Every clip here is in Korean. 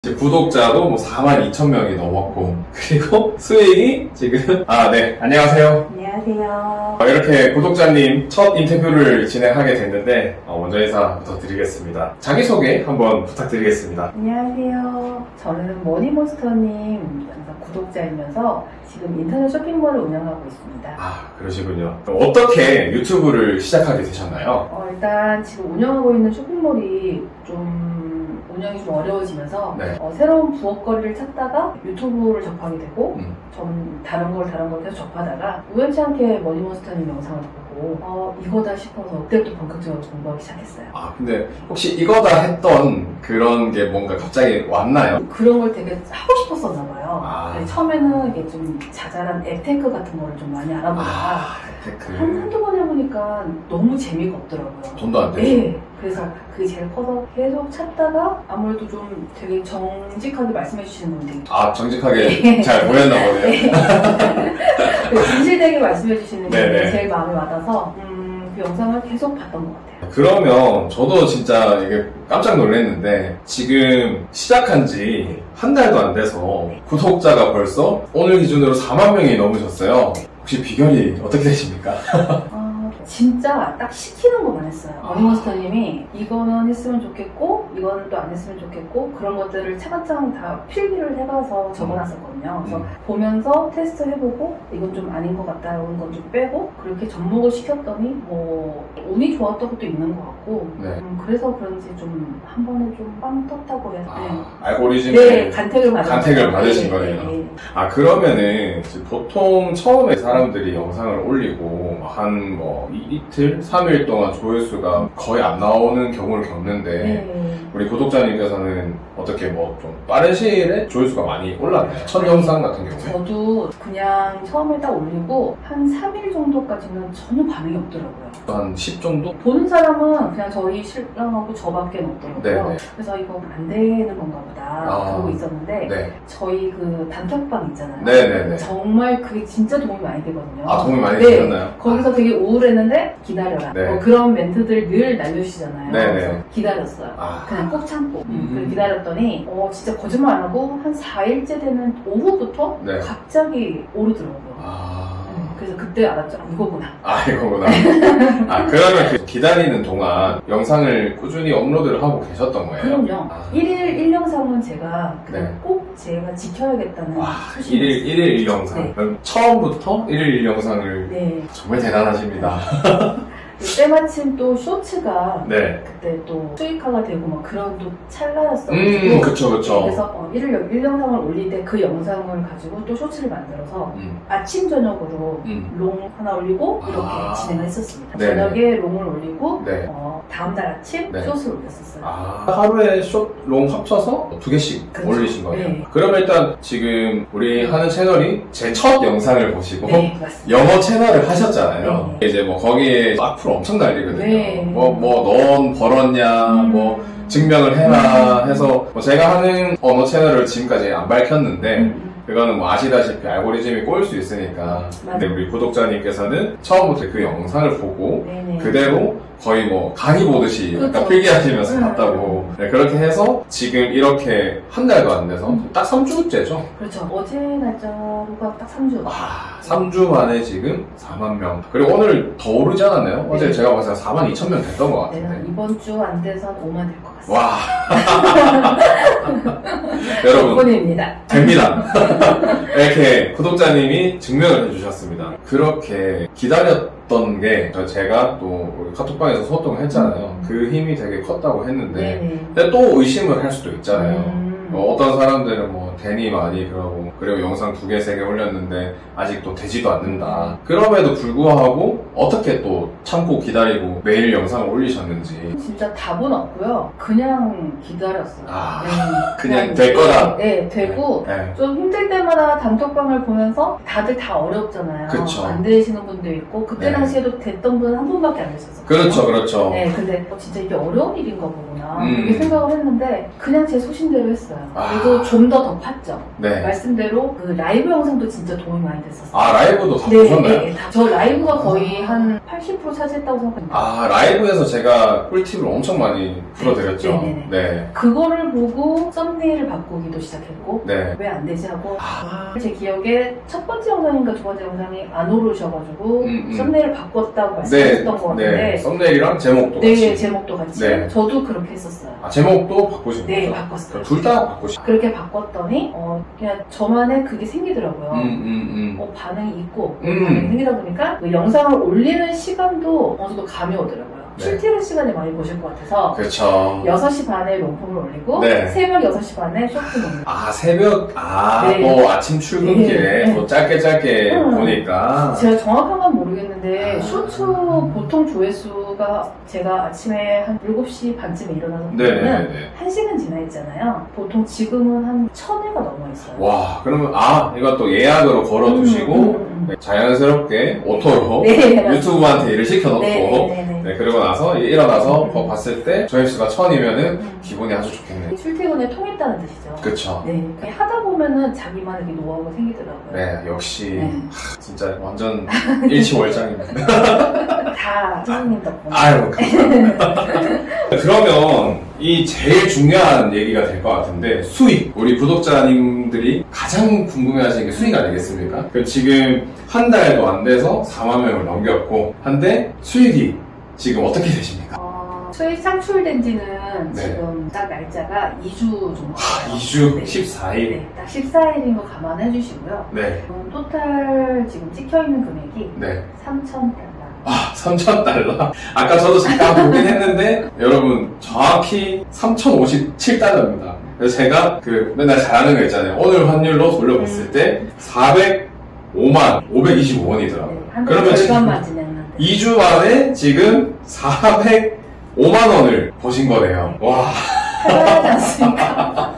이제 구독자도 뭐 42,000명이 넘었고, 그리고 수익이 지금 네, 안녕하세요. 안녕하세요. 이렇게 구독자님 첫 인터뷰를 진행하게 됐는데 먼저 인사부터 드리겠습니다. 자기소개 한번 부탁드리겠습니다. 안녕하세요. 저는 머니몬스터님 구독자이면서 지금 인터넷 쇼핑몰을 운영하고 있습니다. 그러시군요. 어떻게 유튜브를 시작하게 되셨나요? 일단 지금 운영하고 있는 쇼핑몰이 운영이 좀 어려워지면서 새로운 부업거리를 찾다가 유튜브를 접하게 되고 전 다른 걸 계속 접하다가 우연치 않게 머니몬스터님 영상을 보고 이거다 싶어서 그때부터 본격적으로 공부하기 시작했어요. 근데 혹시 이거다 했던 그런 게 뭔가 갑자기 왔나요? 그런 걸 되게 하고 싶었었나 봐요. 처음에는 이게 좀 자잘한 앱테크 같은 거를 좀 많이 알아보다가 한두 번 해보니까 너무 재미가 없더라고요. 돈도 안 되죠? 네. 그래서 그게 제일 커서 계속 찾다가 아무래도 좀 되게 정직하게 말씀해 주시는 분들이 정직하게 잘 보였나 보네요. 진실되게 말씀해 주시는 분들이 네네. 제일 마음에 와닿아서 그 영상을 계속 봤던 것 같아요. 그러면 저도 진짜 이게 깜짝 놀랐는데 지금 시작한 지 한 달도 안 돼서 구독자가 벌써 오늘 기준으로 4만 명이 넘으셨어요. 혹시 비결이 어떻게 되십니까? 진짜 딱 시키는 것만 했어요. 머니몬스터님이 이거는 했으면 좋겠고 이거는 또 안 했으면 좋겠고 그런 것들을 차근차근 다 필기를 해가서 적어놨었거든요. 그래서 보면서 테스트 해보고 이건 좀 아닌 것 같다 이런 건 좀 빼고 그렇게 접목을 시켰더니 뭐 운이 좋았던 것도 있는 것 같고 그래서 그런지 좀 한 번에 좀 빵 떴다고 해서 알고리즘에 간택을 받으신 거네요. 그러면은 보통 처음에 사람들이 영상을 올리고 한 이틀, 3일 동안 조회수가 거의 안 나오는 경우를 겪는데 우리 구독자님께서는 어떻게 좀 빠른 시일에 조회수가 많이 올랐나요? 첫 영상 같은 경우에? 저도 그냥 처음에 딱 올리고 한 3일 정도까지는 전혀 반응이 없더라고요. 한 10 정도? 보는 사람은 그냥 저희 신랑하고 저밖에 없더라고요. 네네. 그래서 이거 안 되는 건가 보다 그러고 있었는데 저희 그 단톡방 있잖아요. 네네네. 정말 그게 진짜 도움이 많이 되거든요. 도움이 많이 되셨나요? 거기서 되게 우울했는데 기다려라. 그런 멘트들 늘 날려주시잖아요. 그래서 기다렸어요. 그냥 꼭 참고 기다렸더니 진짜 거짓말 안 하고 한 4일째 되는 오후부터 갑자기 오르더라고요. 그래서 그때 알았죠. 이거구나. 이거구나. 그러면 그 기다리는 동안 영상을 꾸준히 업로드를 하고 계셨던 거예요? 그럼요. 1일 1영상은 제가 그냥 꼭 제가 지켜야겠다는 소식이 1일 1영상. 그럼 처음부터 1일 1영상을 정말 대단하십니다. 때마침 또 쇼츠가 그때 또 수익화가 되고 막 그런 또 찰나였어가지고 그쵸. 그래서 1영상을 올릴 때 그 영상을 가지고 또 쇼츠를 만들어서 아침 저녁으로 롱 하나 올리고 이렇게 진행을 했었습니다. 저녁에 롱을 올리고 다음날 아침 숏을 올렸었어요. 하루에 숏, 롱 합쳐서 2개씩 올리신 거예요? 그러면 일단 지금 우리 하는 채널이 제 첫 영상을 보시고 영어 채널을 하셨잖아요. 이제 거기에 앞으로 엄청 날리거든요. 넌 벌었냐, 증명을 해라 해서 제가 하는 언어 채널을 지금까지 안 밝혔는데 그거는 아시다시피 알고리즘이 꼬일 수 있으니까. 근데 우리 구독자님께서는 처음부터 그 영상을 보고 그대로 거의 강의 보듯이 약간 필기하시면서 봤다고. 그렇게 해서 지금 이렇게 한 달도 안 돼서 딱 3주째죠? 그렇죠. 어제 날짜로가 딱 3주. 3주 만에 지금 4만 명. 그리고 오늘 더 오르지 않았나요? 어제 제가 봤을 때 42,000명 됐던 것 같은데. 이번 주 안 돼서 5만 될 것 같습니다. 와. 여러분. 덕분입니다. 됩니다. 이렇게 구독자님이 증명을 해주셨습니다. 그렇게 기다렸던 게 제가 또 우리 카톡방에서 소통을 했잖아요. 그 힘이 되게 컸다고 했는데 근데 또 의심을 할 수도 있잖아요. 어떤 사람들은 되니 많이 그러고 그리고 영상 2개, 3개 올렸는데 아직도 되지도 않는다. 그럼에도 불구하고 어떻게 또 참고 기다리고 매일 영상을 올리셨는지. 진짜 답은 없고요. 그냥 기다렸어요. 그냥 될 거다. 되고 좀 힘들 때마다 단톡방을 보면서 다들 다 어렵잖아요. 그쵸. 안 되시는 분도 있고 그때 당시에도 됐던 분은 한 분밖에 안 되셨어요. 그렇죠. 근데 진짜 이게 어려운 일인가 보구나 이렇게 생각을 했는데 그냥 제 소신대로 했어요. 그리고 좀 더 봤죠. 네. 말씀대로 그 라이브 영상도 진짜 도움이 많이 됐었어요. 아, 라이브도 다 네, 보셨나요? 네, 저 라이브가 거의 한 80% 차지했다고 생각합니다. 아, 라이브에서 제가 꿀팁을 엄청 많이 풀어드렸죠. 네네네. 네. 그거를 보고 썸네일을 바꾸기도 시작했고 네. 왜 안 되지 하고 제 기억에 첫 번째 영상인가 두 번째 영상이 안 오르셔가지고 썸네일을 바꿨다고 말씀하셨던 것 같은데 네. 썸네일이랑 제목도 네, 같이. 제목도 같이. 네. 저도 그렇게 했었어요. 아, 제목도 바꾸신 거죠? 네, 바꿨어요. 둘 다 바꾸신 그렇게 바꿨더니 그냥 저만의 그게 생기더라고요. 반응이 있고 음. 반응이 생기다 보니까 그 영상을 올리는 시간도 어느 정도 감이 오더라고요. 네. 출퇴근 시간에 많이 보실 것 같아서 그렇죠. 6시 반에 롱폼을 올리고 네. 새벽 6시 반에 쇼핑을 올리고 아, 새벽, 네. 또 아침 출근길에 네. 또 짧게 보니까. 제가 정확한 건 모르겠는데 아. 쇼츠 보통 조회수가 제가 아침에 한 7시 반쯤에 일어나서 보면 네네네. 1시간 지나 있잖아요. 보통 지금은 한 1000회가 넘어 있어요. 와, 그러면, 이것도 예약으로 걸어두시고, 네, 자연스럽게 오토로 네, 유튜브한테 일을 시켜놓고, 네. 그리고 나서 일어나서 봤을 때 조회수가 1000이면은 기분이 아주 좋겠네요. 출퇴근에 통했다는 뜻이죠. 그쵸. 네, 그렇게 하다 보면은 자기만의 그 노하우가 생기더라고요. 네, 역시, 네. 진짜 완전 일치월장입니다. 다 선생님 덕분에. 아유, 감사합니다. 그러면 이 제일 중요한 얘기가 될 것 같은데, 수익. 우리 구독자님들이 가장 궁금해하시는 게 수익 아니겠습니까? 지금 한 달도 안 돼서 4만 명을 넘겼고, 한데 수익이 지금 어떻게 되십니까? 수익 창출된 지는 네. 지금 딱 날짜가 2주 정도 돼요. 2주 네. 14일. 네, 딱 14일인 거 감안해 주시고요. 네. 토탈 지금 찍혀있는 금액이 네. 3,000달러. 3,000달러? 아까 저도 잠깐 보긴 했는데, 여러분, 정확히 3,057달러입니다. 그래서 제가 맨날 잘하는 거 있잖아요. 오늘 환율로 돌려봤을 때, 405만 525원이더라고요. 네, 한 그러면 달 지금 절반만 지냈는데. 2주 만에 지금 405만 원을 버신 거네요. 와. 대단하지 않습니까?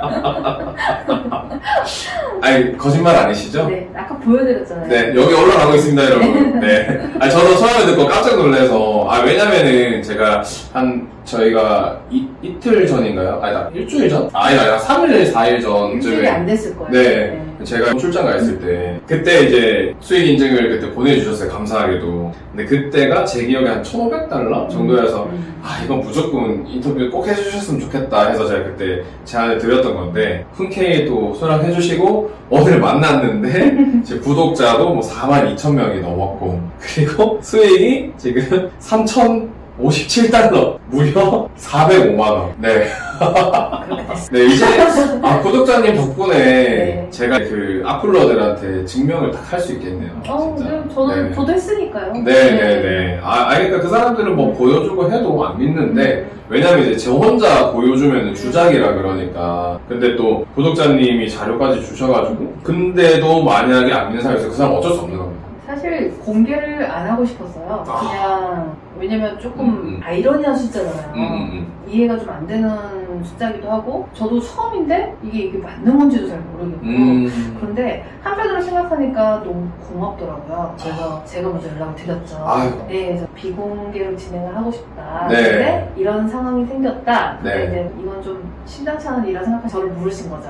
아니, 거짓말 아니시죠? 네, 아까 보여드렸잖아요. 네, 여기 올라가고 있습니다, 여러분. 네. 저도 처음에 듣고 깜짝 놀라서, 왜냐면은 제가 저희가 이틀 전인가요? 아니다, 일주일 전? 아니다, 3일, 4일 전쯤에. 일주일이 안 됐을 거예요. 네. 제가 출장 가 있을 때, 그때 이제 수익 인증을 그때 보내주셨어요, 감사하게도. 근데 그때가 제 기억에 한 1,500달러 정도여서, 이건 무조건 인터뷰 꼭 해주셨으면 좋겠다 해서 제가 그때 제안을 드렸던 건데, 흔쾌히 또 수락해주시고, 오늘 만났는데, 제 구독자도 42,000명이 넘었고, 그리고 수익이 지금 3,057달러. 무려 405만원. 네. 네, 이제, 구독자님 덕분에 네. 제가 악플러들한테 증명을 딱 할 수 있겠네요. 진짜. 네, 저는 저도 했으니까요. 네네네. 그러니까 그 사람들은 뭐 보여주고 해도 안 믿는데, 왜냐면 이제 저 혼자 보여주면 주작이라 그러니까. 근데 또 구독자님이 자료까지 주셔가지고, 근데도 만약에 안 믿는 사람이 있어요. 그 사람은 어쩔 수 없는 겁니다. 사실 공개를 안 하고 싶었어요. 그냥 왜냐면 조금 아이러니한 숫자잖아요. 이해가 좀 안 되는 숫자기도 하고 저도 처음인데 이게 맞는 건지도 잘 모르겠고 그런데 한편으로 생각하니까 너무 고맙더라고요. 그래서 제가 먼저 연락을 드렸죠. 네, 그래서 비공개로 진행을 하고 싶다. 네. 근데 이런 상황이 생겼다. 근데 네. 이제 이건 좀 심상치 않은 일이라 생각하면 저를 물으신 거죠.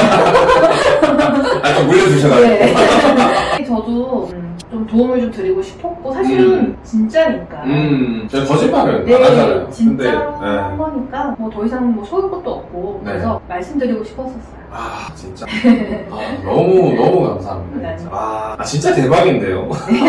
좀 물려주셔가지고. 네. 저도 좀 도움을 좀 드리고 싶었고 사실은 진짜니까. 제가 거짓말을 안 네, 하잖아요. 진짜로 근데, 한 거니까 뭐 더 이상 속일 것도 없고 네. 그래서 말씀드리고 싶었었어요. 진짜. 너무 감사합니다. 진짜. 진짜 대박인데요.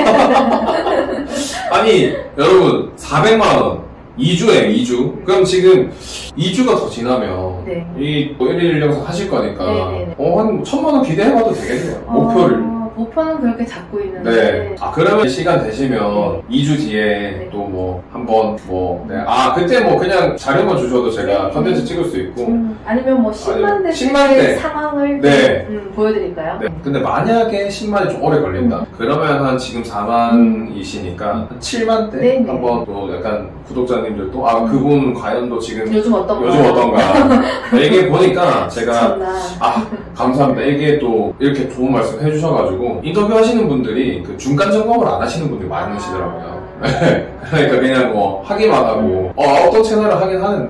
아니, 여러분, 400만원. 2주에 2주. 그럼 지금 2주가 더 지나면 네. 이 1일 영상 하실 거니까 네. 한 1,000만원 기대해봐도 되겠네요. 목표를. 목표는 그렇게 잡고 있는데. 네. 그러면 시간 되시면 네. 2주 뒤에 네. 또 한번 네. 그때 그냥 자료만 주셔도 제가 네. 컨텐츠 찍을 수 있고. 아니면 10만 대 10만 대 상황을 네. 보여드릴까요? 네. 근데 만약에 10만이 좀 오래 걸린다. 그러면 한 지금 4만이시니까 한 7만 대 네. 한번 또 약간 구독자님들도 그분 과연 또 지금 요즘 어떤가 얘기해 보니까 제가 미쳤나. 감사합니다. 이게 또 이렇게 좋은 말씀 해주셔가지고 인터뷰 하시는 분들이 그 중간 점검을 안 하시는 분들이 많으시더라고요. 그러니까 그냥 하기만 하고 어떤 채널을 하긴 하는데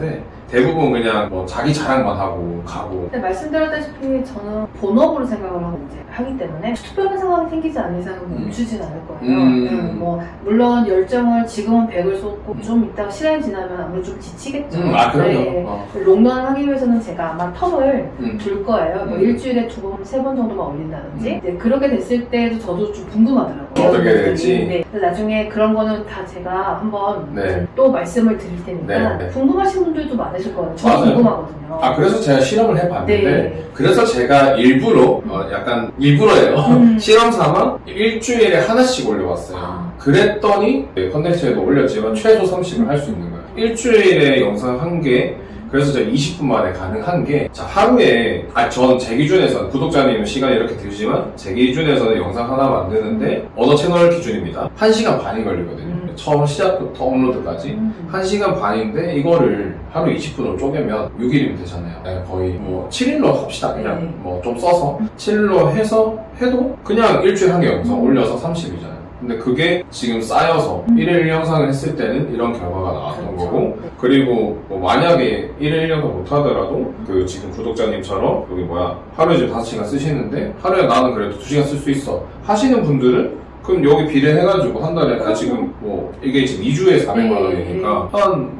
대부분 그냥 뭐 자기 자랑만 하고 가고. 근데 말씀드렸다시피 저는 본업으로 생각을 하고 이제 하기 때문에 특별한 상황이 생기지 않는 이상은 멈추진 않을 거예요. 뭐 물론 열정을 지금은 100을 쏟고 좀 이따가 시간이 지나면 아무래도 좀 지치겠죠. 그럼요. 네. 롱런을 하기 위해서는 제가 아마 텀을 둘 거예요. 뭐 일주일에 2번, 3번 정도만 올린다든지. 네, 그렇게 됐을 때도 저도 좀 궁금하더라고요. 어떻게 될지. 네. 그래서 나중에 그런 거는 다 제가 한번 네. 또 말씀을 드릴 테니까 네. 궁금하신 분들도 많으실 거예요. 저도 맞아요. 궁금하거든요. 그래서 제가 실험을 해봤는데, 네. 그래서 제가 일부러, 약간 일부러예요. 실험 삼아 일주일에 하나씩 올려봤어요. 그랬더니, 컨텐츠에도 올렸지만 최소 30을 할 수 있는 거예요. 일주일에 영상 1개, 그래서 제가 20분 만에 가능한 게, 자, 하루에, 전 제 기준에서는, 구독자님 시간이 이렇게 들지만, 제 기준에서는 영상 하나 만드는데, 언어 채널 기준입니다. 1시간 반이 걸리거든요. 처음 시작부터 업로드까지. 1시간 반인데, 이거를 하루 20분으로 쪼개면 6일이면 되잖아요. 네, 거의 뭐 7일로 합시다. 그냥 뭐 좀 써서. 7일로 해서 해도 그냥 일주일에 한 개 영상 올려서 30이잖아요. 근데 그게 지금 쌓여서 1일 영상을 했을 때는 이런 결과가 나왔던 거고, 그리고 뭐 만약에 1일 영상 못하더라도 그 지금 구독자님처럼 여기 하루에 지금 5시간 쓰시는데 하루에 나는 그래도 2시간 쓸 수 있어 하시는 분들은 그럼 여기 비례해가지고 한 달에 지금 뭐 이게 지금 2주에 400만 원이니까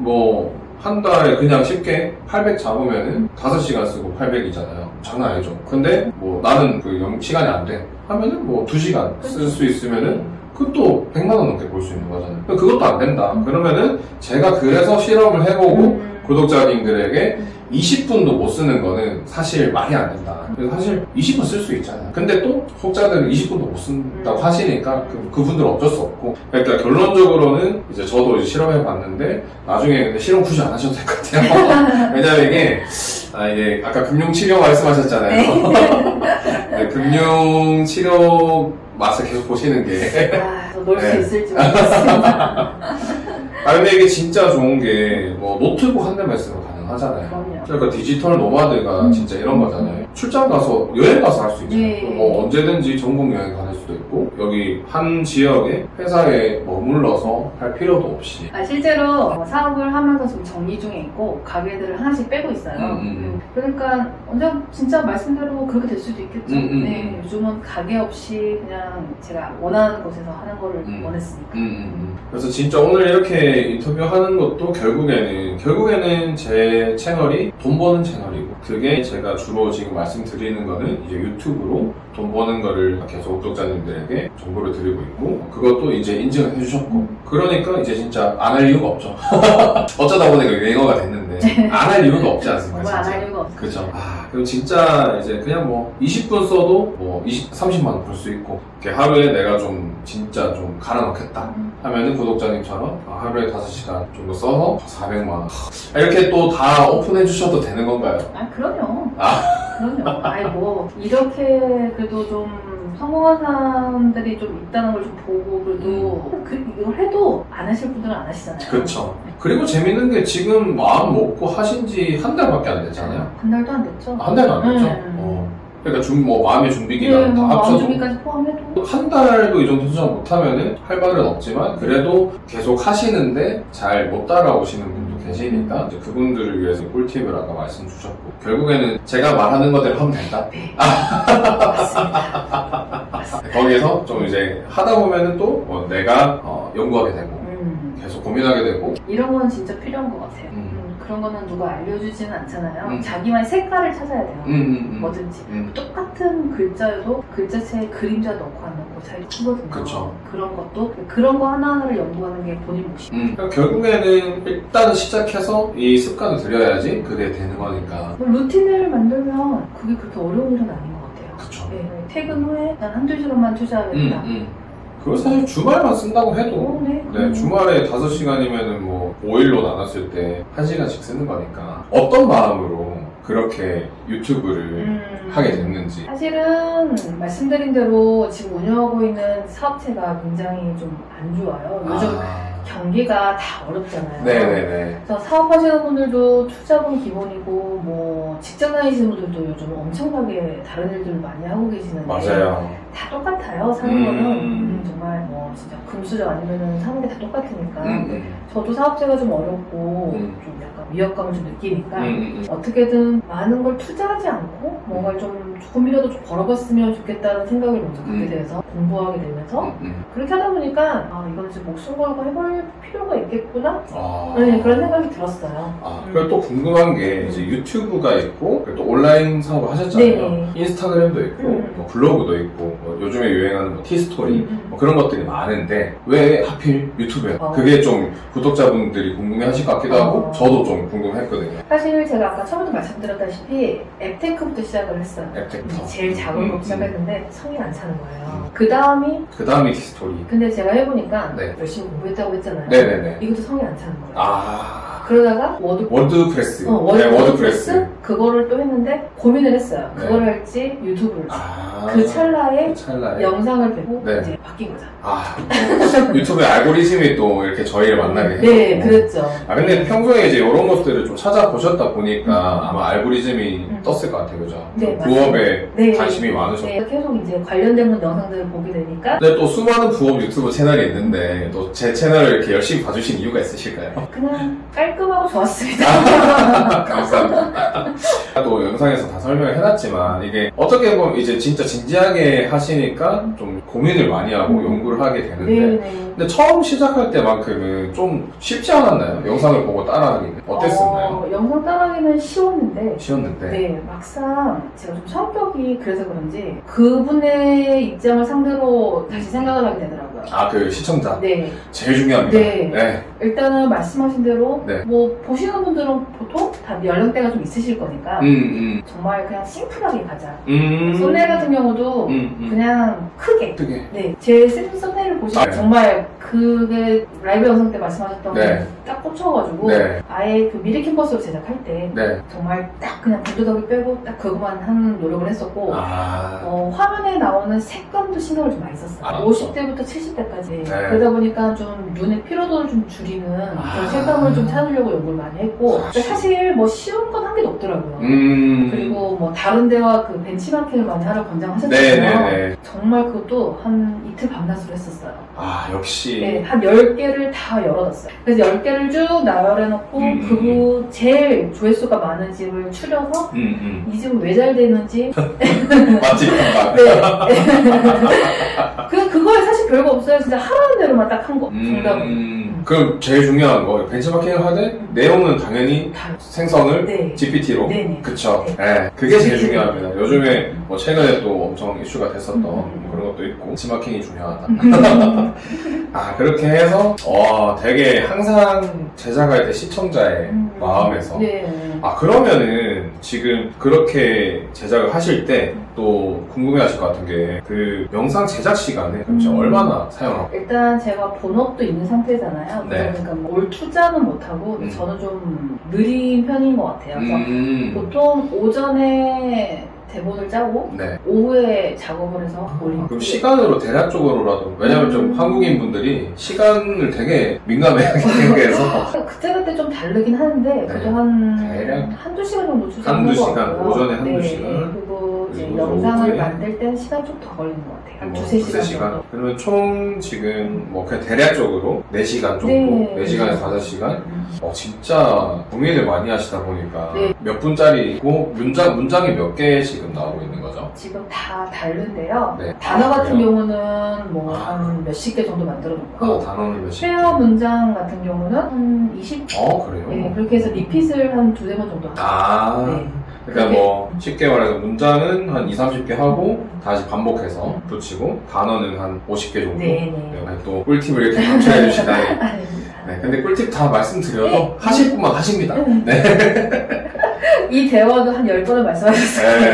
한 달에 그냥 쉽게 800 잡으면은 5시간 쓰고 800이잖아요. 장난 아니죠. 근데 뭐 나는 그 시간이 안 돼 하면은 뭐 2시간 쓸 수 있으면은 그것도 100만 원 넘게 벌 수 있는 거잖아요. 그것도 안 된다. 그러면은 제가 그래서 실험을 해보고 구독자님들에게 20분도 못 쓰는 거는 사실 말이 안 된다. 그래서 사실 20분 쓸 수 있잖아요. 근데 또 혹자들은 20분도 못 쓴다고 하시니까 그분들은 어쩔 수 없고. 그러니까 결론적으로는 이제 저도 이제 실험해 봤는데 나중에 근데 실험 굳이 안 하셔도 될 것 같아요. 왜냐면 이게 아까 금융치료 말씀하셨잖아요. 네, 금융치료 맛을 계속 보시는 게. 놀 수 있을지 모르겠습니다. 근데 이게 진짜 좋은 게, 노트북 한 대만 있으면 가능하잖아요. 그럼요. 그러니까 디지털 노마드가 진짜 이런 거잖아요. 출장 가서, 여행 가서 할 수 있잖아요. 언제든지 전국 여행 가는 수도 있고, 여기 한 지역에, 회사에 머물러서 할 필요도 없이. 실제로 사업을 하면서 좀 정리 중에 있고, 가게들을 하나씩 빼고 있어요. 그러니까, 언제 진짜 말씀대로 그렇게 될 수도 있겠죠. 네, 요즘은 가게 없이 그냥 제가 원하는 곳에서 하는 거를 원했으니까. 그래서 진짜 오늘 이렇게 인터뷰하는 것도 결국에는 제 채널이 돈 버는 채널이고, 그게 제가 주로 지금 말씀드리는 거는 이제 유튜브로 돈 버는 거를 계속 구독자님들에게 정보를 드리고 있고, 그것도 이제 인증을 해주셨고, 그러니까 이제 진짜 안 할 이유가 없죠. 어쩌다 보니까 유행어가 됐는데, 안 할 이유가 없지 않습니까? 정말 안 할 이유가 없죠. 그죠. 그럼 진짜 이제 그냥 20분 써도 30만 원 벌 수 있고, 이렇게 하루에 내가 좀 진짜 좀 갈아넣겠다 하면은 구독자님처럼 하루에 5시간 정도 써서 400만 원. 이렇게 또 다 오픈해 주셔도 되는 건가요? 그럼요. 그럼요. 이렇게 그래도 좀 성공한 사람들이 좀 있다는 걸 좀 보고, 그래도 이걸 해도 안 하실 분들은 안 하시잖아요. 그렇죠. 그리고 재밌는 게 지금 마음 먹고 하신 지 한 달밖에 안 됐잖아요. 한 달도 안 됐죠. 한 달도 안 됐죠. 그러니까 마음의 준비 기간 다 합쳐도 마음 준비까지 포함해도 한 달도 이 정도 투자 못하면은 할 말은 없지만, 그래도 계속 하시는데 잘 못 따라오시는 분도 계시니까 이제 그분들을 위해서 꿀팁을 아까 말씀 주셨고, 결국에는 제가 말하는 것대로 하면 된다. 네. 맞습니다. 거기에서 좀 이제 하다 보면은 또 내가 연구하게 되고 계속 고민하게 되고, 이런 건 진짜 필요한 것 같아요. 그런 거는 누가 알려주지는 않잖아요. 자기만의 색깔을 찾아야 돼요. 뭐든지. 똑같은 글자여도 글자체에 그림자 넣고 안 넣고 차이가 크거든요. 그쵸. 그런 거 하나하나를 연구하는 게 본인 몫이에요. 그러니까 결국에는 일단 시작해서 이 습관을 들여야지 그게 되는 거니까. 루틴을 만들면 그게 그렇게 어려운 일은 아닌 것 같아요. 그쵸. 네, 퇴근 후에 난 한두 시간만 투자하겠다. 그걸 사실 주말만 쓴다고 해도 주말에 5시간이면은 5일로 나눴을 때 1시간씩 쓰는 거니까 어떤 마음으로 그렇게 유튜브를 하게 됐는지. 사실은 말씀드린 대로 지금 운영하고 있는 사업체가 굉장히 좀 안 좋아요. 요즘 경기가 다 어렵잖아요. 네네네. 그래서 사업하시는 분들도 투자금 기본이고 뭐 직장 다니시는 분들도 요즘 엄청나게 다른 일들을 많이 하고 계시는데 맞아요. 다 똑같아요. 사는 거는 정말 뭐 진짜 금수저 아니면은 사는 게 다 똑같으니까 저도 사업체가 좀 어렵고 좀 약간 위협감을 좀 느끼니까 어떻게든 많은 걸 투자하지 않고 뭔가를 좀 조금이라도 좀 벌어봤으면 좋겠다는 생각을 먼저 갖게 돼서 공부하게 되면서 그렇게 하다 보니까 아 이거는 지금 목숨 걸고 해볼 필요가 있겠구나 네, 그런 생각이 들었어요. 그리고 또 궁금한 게 이제 유튜브가 있고 또 온라인 사업을 하셨잖아요. 네. 인스타그램도 있고 뭐 블로그도 있고 뭐 요즘에 유행하는 뭐 티스토리 뭐 그런 것들이 많은데 왜 하필 유튜브에 그게 좀 구독자분들이 궁금해하실 것 같기도 하고 저도 좀 궁금했거든요. 사실 제가 아까 처음에도 말씀드렸다시피 앱테크부터 시작을 했어요. 앱테크부터 제일 작은 거 시작했는데 성이 안 차는 거예요. 그 다음이 티스토리. 근데 제가 해보니까 네. 열심히 공부했다고 했잖아요. 네네네. 이것도 성이 안 차는 거예요. 그러다가 워드프레스. 워드프레스 그거를 또 했는데 고민을 했어요. 네. 그걸 할지 유튜브를 할지. 그 찰나에 영상을 보고 네. 이제 바뀐 거죠. 유튜브의 알고리즘이 또 이렇게 저희를 만나게 했고. 네, 그랬죠. 근데 평소에 이제 이런 것들을 좀 찾아보셨다 보니까 아마 알고리즘이 떴을 것 같아요, 그죠? 네, 부업에 네. 관심이 많으셨고. 네, 계속 이제 관련된 영상들을 보게 되니까. 근데 또 수많은 부업 유튜브 채널이 있는데 또 제 채널을 이렇게 열심히 봐주신 이유가 있으실까요? 그냥 깔끔하고 좋았습니다. 감사합니다. 또 영상에서 다 설명을 해놨지만 이게 어떻게 보면 이제 진짜 진지하게 하시니까 좀 고민을 많이 하고 연구를 하게 되는데 네네. 근데 처음 시작할 때만큼은 좀 쉽지 않았나요? 영상을 보고 따라하기는 어땠었나요? 영상 따라하기는 쉬웠는데 쉬웠는데 막상 제가 좀 성격이 그래서 그런지 그분의 입장을 상대로 다시 생각을 하게 되더라고요. 그 시청자? 네. 제일 중요합니다. 네. 일단은 말씀하신 대로 네. 뭐 보시는 분들은 보통 다 연령대가 좀 있으실 거니까 정말 그냥 심플하게 가자. 썸네일 같은 경우도 그냥 크게. 네. 제 썸네일을 보시면 정말 그게 라이브 영상 때 말씀하셨던 게 딱 꽂혀가지고 아예 그 미리 캔버스로 제작할 때 정말 딱 그냥 본드덕이 빼고 딱 그것만 하는 노력을 했었고 화면에 나오는 색감도 신경을 좀 많이 썼어요. 50대부터 70대까지 그러다 보니까 좀 눈의 피로도를 좀 줄이는 그런 색감을 좀 찾으려고 연구를 많이 했고 사실 뭐 쉬운 건 한 개도 없더라고요. 그리고 뭐 다른 데와 그 벤치마킹을 많이 하라고 권장하셨잖아요. 정말 그것도 한 이틀 밤낮으로 했었어요. 역시 네, 한 10개를 다 열어놨어요. 그래서 10개를 쭉 나열해놓고 그 제일 조회수가 많은 집을 추려서 이 집은 왜 잘 되는지 맛집 평가. 그거에 사실 별거 없어요. 진짜 하라는 대로만 딱 한 거. 그럼 제일 중요한 거 벤치마킹을 하되 내용은 당연히 생성을 GPT로 그쵸. 그게 제일 중요합니다. 요즘에 뭐 최근에 또 엄청 이슈가 됐었던 그런 것도 있고 벤치마킹이 중요하다. 그렇게 해서 되게 항상 제작할 때 시청자의 마음에서 그러면은 지금 그렇게 제작을 하실 때 또 궁금해하실 것 같은 게 그 영상 제작 시간에 얼마나 사용하고? 일단 제가 본업도 있는 상태잖아요. 그러니까 올 투자는 못하고 저는 좀 느린 편인 것 같아요. 그래서 보통 오전에 대본을 짜고 오후에 작업을 해서 올리고. 그럼 시간으로 대략적으로라도 왜냐면 좀 한국인 분들이 시간을 되게 민감해하게 해서 그때그때 좀 다르긴 하는데 그래도 한두 시간 정도 투자하는 것 같고요. 오전에 한두 시간 그리고 이제 영상을 만들 때는 시간 좀 더 걸리는 것 같아요. 한 두세 시간. 그러면 총 지금 뭐 그냥 대략적으로 4시간 정도? 4시간에서 5시간? 진짜 고민을 많이 하시다 보니까 몇 분짜리고 문장이 몇 개 지금 나오고 있는 거죠? 지금 다 다른데요. 단어 같은 경우는 뭐 한 몇십 개 정도 만들어 놓고 단어는 몇십 개? 회화 문장 같은 경우는 한 20? 그래요? 네, 그렇게 해서 리핏을 한 두세 번 정도 하고 그러니까 뭐 쉽게 말해서 문장은 한 20-30개 하고 다시 반복해서 붙이고 단어는 한 50개 정도 또 꿀팁을 이렇게 강조해 주시다니 근데 꿀팁 다 말씀드려도 하실 분만 하십니다. 이 대화도 한 10번을 말씀하셨어요.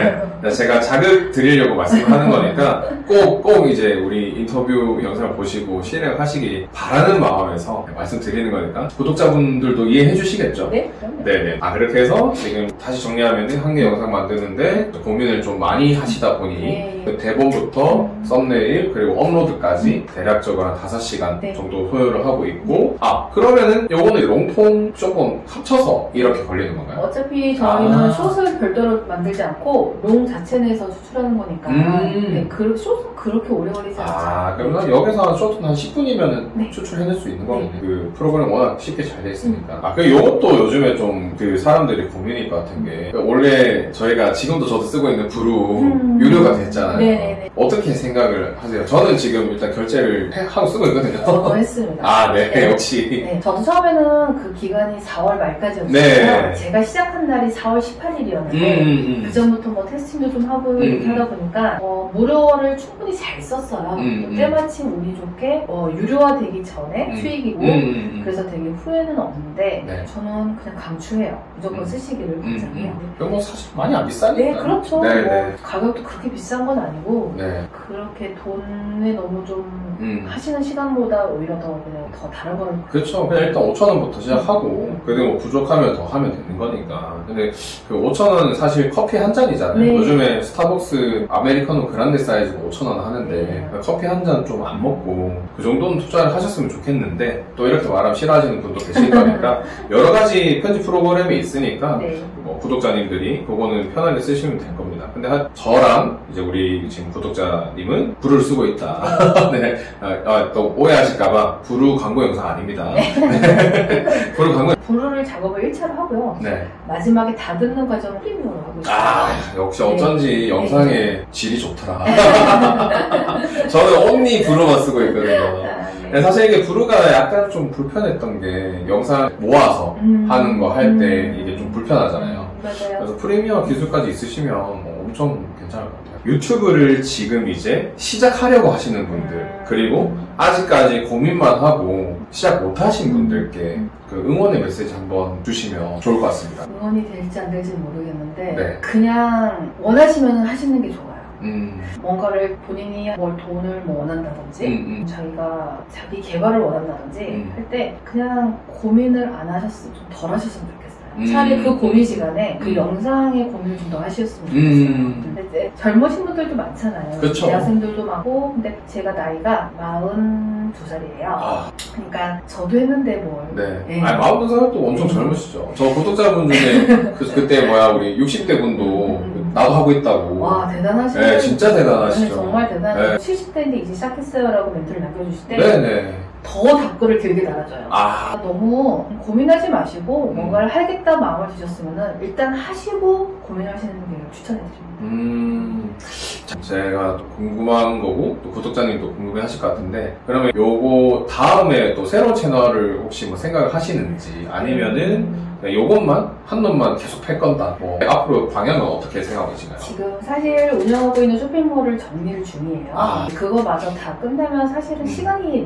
제가 자극 드리려고 말씀하는 거니까 꼭 이제 우리 인터뷰 영상을 보시고 실행하시기 바라는 마음에서 말씀드리는 거니까 구독자분들도 이해해 주시겠죠? 네? 네네. 그렇게 해서 지금 다시 정리하면 한 개 영상 만드는데 고민을 좀 많이 하시다 보니 네. 대본부터 썸네일 그리고 업로드까지 대략적으로 한 5시간 네. 정도 소요를 하고 있고 그러면은 요거는 롱폼 조금 합쳐서 이렇게 걸리는 건가요? 어차피 저희는 숏을 별도로 만들지 않고 롱 자체 내에서 수출하는 거니까 네, 숏은 그렇게 오래 걸리지 않아요. 그러면 여기서 한 숏은 한 10분이면 네. 추출해낼 수 있는 거겠네. 그 프로그램 워낙 쉽게 잘 돼 있으니까. 그리고 요것도 요즘에 좀 그 사람들이 고민일 것 같은 게 원래 저희가 지금도 저도 쓰고 있는 브루 유료가 됐잖아요. 네네네. 어떻게 생각을 하세요? 저는 지금 일단 결제를 하고 쓰고 있거든요. 저도 했습니다. 네. 역시. 네, 저도 처음에는 그 기간이 4월 말까지였어요. 네. 제가 시작한 날이 4월 18일이었는데 그 전부터 뭐 테스팅도 좀 하고 이렇게 하다 보니까 무료를 충분히 잘 썼어요. 때마침 운이 좋게 유료화되기 전에 수익이고 그래서 되게 후회는 없는데 네. 저는 그냥 강추해요. 무조건 쓰시기를 권장해요. 뭐 사실 많이 안 비싸니까. 네, 그렇죠. 네, 뭐 네. 가격도 그렇게 비싼 건 아니고 네. 그렇게 돈에 너무 좀 하시는 시간보다 오히려 더 그냥 더 다른 거를 그렇죠. 그냥 일단 5,000원부터 시작하고 그리고 뭐 부족하면 더 하면 되는 거니까. 근데 그 5,000원은 사실 커피 한 잔이잖아요. 네. 요즘에 스타벅스 아메리카노 그란데 사이즈가 5,000원 하는데 커피 한 잔 좀 안 먹고 그 정도는 투자를 하셨으면 좋겠는데 또 이렇게 말하면 싫어하시는 분도 계실 거니까 여러 가지 편집 프로그램이 있으니까 네. 뭐 구독자님들이 그거는 편하게 쓰시면 될 겁니다. 근데 저랑 이제 우리 지금 구독자님은 부루를 쓰고 있다. 네. 또 오해하실까봐 부루 광고 영상 아닙니다. 부루 광고. 부루를 작업을 1차로 하고요. 네. 마지막에 다듬는 과정을 프리미어로 하고 있어요. 역시 어쩐지 영상의 질이 좋더라. 저는 언니 부루만 쓰고 있거든요. 네. 사실 이게 부루가 약간 좀 불편했던 게 영상 모아서 하는 거 할 때 이게 좀 불편하잖아요. 맞아요. 그래서 프리미어 기술까지 있으시면 엄청 괜찮을 것 같아요. 유튜브를 지금 이제 시작하려고 하시는 분들 그리고 아직까지 고민만 하고 시작 못 하신 분들께 그 응원의 메시지 한번 주시면 좋을 것 같습니다. 응원이 될지 안 될지 모르겠는데 네. 그냥 원하시면 하시는 게 좋아요. 뭔가를 본인이 뭘 돈을 뭐 원한다든지 자기가 자기 개발을 원한다든지 할 때 그냥 고민을 안 하셨으면 좀 덜 하셨으면 좋겠어요. 차라리 그 고민 시간에 그 영상의 고민을 좀 더 하셨으면 좋겠어요. 근데 이제 젊으신 분들도 많잖아요. 그쵸. 대학생들도 많고 근데 제가 나이가 42살이에요. 그러니까 저도 했는데 뭘. 네. 네. 42살도 엄청 젊으시죠. 저 구독자분 중에 그때 우리 60대 분도 나도 하고 있다고. 와, 대단하시죠. 네, 진짜 대단하시죠. 네, 정말 대단하시죠. 네. 70대인데 이제 시작했어요 라고 멘트를 남겨주실 때 네네. 더 답글을 길게 달아줘요. 너무 고민하지 마시고 뭔가를 하겠다 마음을 드셨으면 일단 하시고 고민하시는 게 추천해드립니다. 제가 또 궁금한 거고 또 구독자님도 궁금해 하실 것 같은데 그러면 요거 다음에 또 새로운 채널을 혹시 뭐 생각을 하시는지 아니면은 요것만 한 놈만 계속 팔 건다 뭐 앞으로 방향은 어떻게 생각하고 계시나요? 지금 사실 운영하고 있는 쇼핑몰을 정리를 중이에요. 그거마저 다 끝내면 사실은 시간이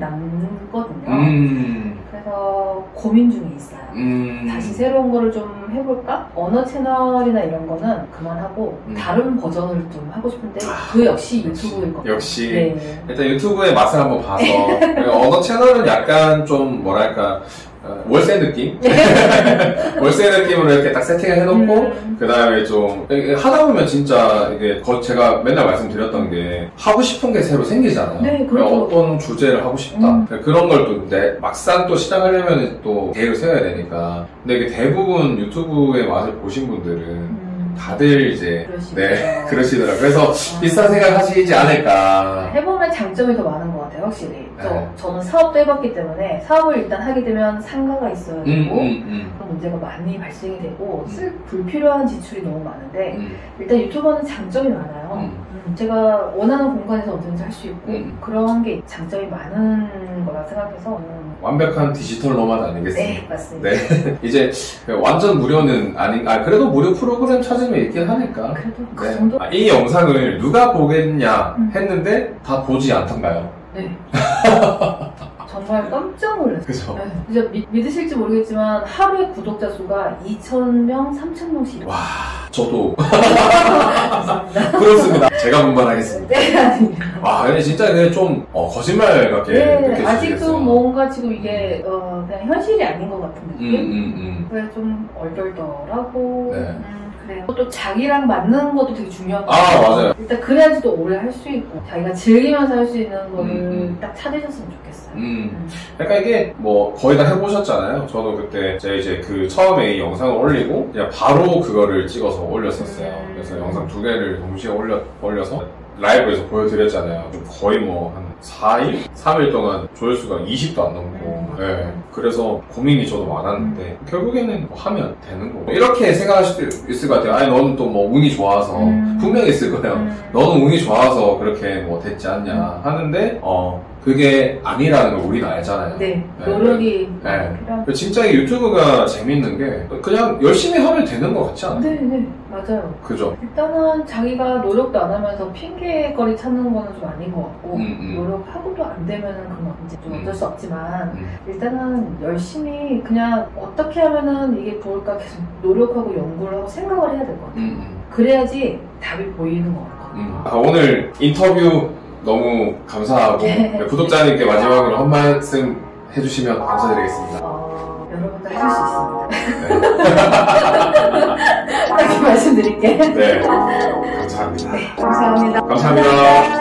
남거든요. 그래서 고민 중에 있어요. 다시 새로운 거를 좀 해볼까? 언어 채널이나 이런 거는 그만하고 다른 버전을 좀 하고 싶은데 그 역시 유튜브일 것 같아요. 역시 네. 일단 유튜브의 맛을 한번 봐서 언어 채널은 약간 좀 뭐랄까 월세 느낌? 월세 느낌으로 이렇게 딱 세팅을 해놓고 그 다음에 좀 하다 보면 진짜 이게 제가 맨날 말씀드렸던 게 하고 싶은 게 새로 생기잖아요. 네, 그렇죠. 어떤 주제를 하고 싶다. 그런 걸 또 근데 막상 또 시작하려면 또 계획을 세워야 되니까. 근데 이게 대부분 유튜브의 맛을 보신 분들은 다들 이제 그러시더라고요. 그래서 비슷한 생각을 하시지 않을까. 해보면 장점이 더 많은 것 같아요, 확실히. 네. 저는 사업도 해봤기 때문에 사업을 일단 하게 되면 상가가 있어야 되고 그런 문제가 많이 발생이 되고 불필요한 지출이 너무 많은데 일단 유튜버는 장점이 많아요. 제가 원하는 공간에서 언제든지 할 수 있고 그런 게 장점이 많은 거라 생각해서 완벽한 디지털 노마드 아니겠습니까? 네, 맞습니다. 네. 이제 완전 무료는 그래도 무료 프로그램 찾으면 있긴 하니까. 그래도 그 정도? 이 영상을 누가 보겠냐 했는데 다 보지 않던가요? 네. 정말 깜짝 놀랐어요. 놀랐어요. 그죠. 진짜 믿으실지 모르겠지만 하루에 구독자 수가 2,000명, 3,000명씩. 와, 저도 감사합니다. 그렇습니다. 제가 분발하겠습니다. 네, 아닙니다. 와, 근데 진짜 그게 좀 거짓말 같게 느껴지겠어요. 아직도 뭔가 지금 이게 그냥 현실이 아닌 것 같은 느낌? 그래 좀 얼떨떨하고 그래요. 또 자기랑 맞는 것도 되게 중요한 것 같아요. 맞아요. 일단 그래야지 또 오래 할 수 있고 자기가 즐기면서 할 수 있는 거를 딱 찾으셨으면 좋겠어요. 그러니까 이게 뭐 거의 다 해보셨잖아요. 저도 그때 제가 이제 그 처음에 이 영상을 올리고 그냥 바로 그거를 찍어서 올렸었어요. 그래서 영상 2개를 동시에 올려서 라이브에서 보여드렸잖아요. 거의 뭐 한 4일? 3일 동안 조회수가 20도 안 넘고 네. 그래서 고민이 저도 많았는데 결국에는 뭐 하면 되는 거고 이렇게 생각하실 수 있을 것 같아요. 아니 너는 또 뭐 운이 좋아서 분명히 있을 거예요. 너는 운이 좋아서 그렇게 뭐 됐지 않냐 하는데 그게 아니라는 걸 우리는 알잖아요. 네, 노력이 필요한. 진짜 이 유튜브가 재밌는 게 그냥 열심히 하면 되는 것 같지 않아요? 네, 맞아요. 그죠. 일단은 자기가 노력도 안 하면서 핑계거리 찾는 거는 좀 아닌 것 같고 노력하고도 안 되면은 그건 이제 좀 어쩔 수 없지만 일단은 열심히 그냥 어떻게 하면은 이게 좋을까 계속 노력하고 연구를 하고 생각을 해야 될 것 같아요. 그래야지 답이 보이는 것 같아요. 오늘 인터뷰 너무 감사하고 구독자님께 마지막으로 한 말씀 해주시면 감사드리겠습니다. 여러분도 하실 수 있습니다. 이렇게 말씀드릴게요. 네, 감사합니다. 네, 감사합니다. 감사합니다.